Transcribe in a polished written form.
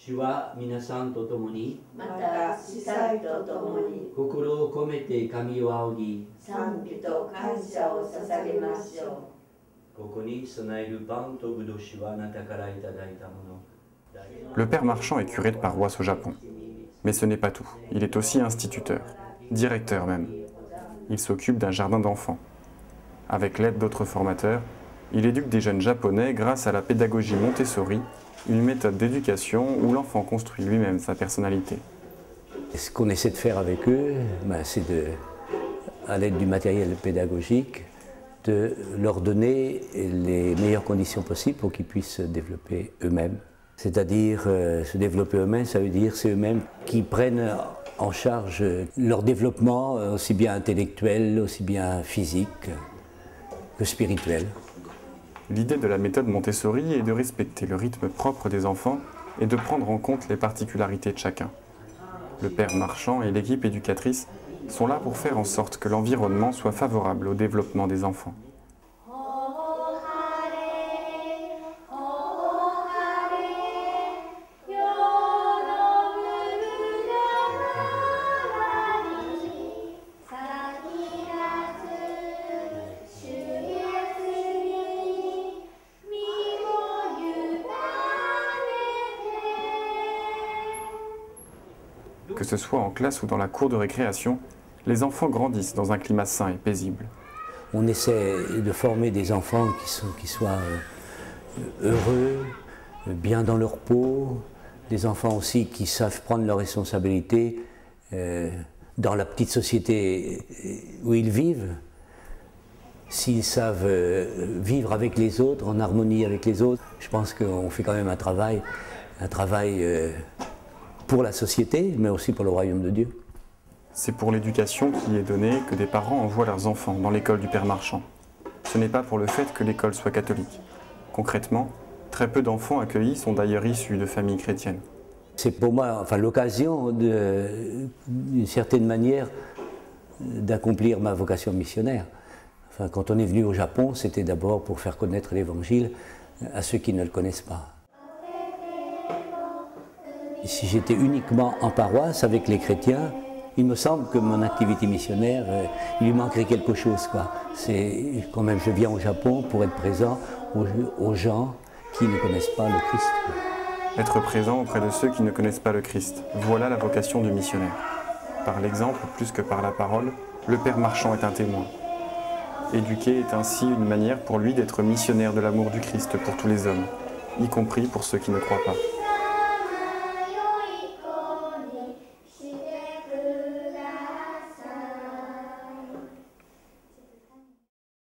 主は皆さんと共に、 また司祭と共に心を込めて神を仰ぎ、 賛美と感謝を捧げましょう。 ここに備えるパンとぶどう酒はあなたからいただいたもの。 Le père Marchand est curé de paroisse au Japon. Mais ce n'est pas tout. Il est aussi instituteur, directeur même. Il s'occupe d'un jardin d'enfants. Avec l'aide d'autres formateurs, il éduque des jeunes japonais grâce à la pédagogie Montessori, une méthode d'éducation où l'enfant construit lui-même sa personnalité. Ce qu'on essaie de faire avec eux, c'est à l'aide du matériel pédagogique, de leur donner les meilleures conditions possibles pour qu'ils puissent se développer eux-mêmes. C'est-à-dire se développer eux-mêmes, ça veut dire c'est eux-mêmes qui prennent en charge leur développement aussi bien intellectuel, aussi bien physique que spirituel. L'idée de la méthode Montessori est de respecter le rythme propre des enfants et de prendre en compte les particularités de chacun. Le père Marchand et l'équipe éducatrice sont là pour faire en sorte que l'environnement soit favorable au développement des enfants. Que ce soit en classe ou dans la cour de récréation, les enfants grandissent dans un climat sain et paisible. On essaie de former des enfants qui soient heureux, bien dans leur peau, des enfants aussi qui savent prendre leurs responsabilités dans la petite société où ils vivent. S'ils savent vivre avec les autres, en harmonie avec les autres, je pense qu'on fait quand même un travail pour la société, mais aussi pour le royaume de Dieu. C'est pour l'éducation qui est donnée que des parents envoient leurs enfants dans l'école du père Marchand. Ce n'est pas pour le fait que l'école soit catholique. Concrètement, très peu d'enfants accueillis sont d'ailleurs issus de familles chrétiennes. C'est pour moi l'occasion, d'une certaine manière, d'accomplir ma vocation missionnaire. Quand on est venu au Japon, c'était d'abord pour faire connaître l'Évangile à ceux qui ne le connaissent pas. Si j'étais uniquement en paroisse avec les chrétiens, il me semble que mon activité missionnaire, il lui manquerait quelque chose, quoi. C'est quand même, je viens au Japon pour être présent aux gens qui ne connaissent pas le Christ. Être présent auprès de ceux qui ne connaissent pas le Christ, voilà la vocation du missionnaire. Par l'exemple, plus que par la parole, le père Marchand est un témoin. Éduquer est ainsi une manière pour lui d'être missionnaire de l'amour du Christ pour tous les hommes, y compris pour ceux qui ne croient pas.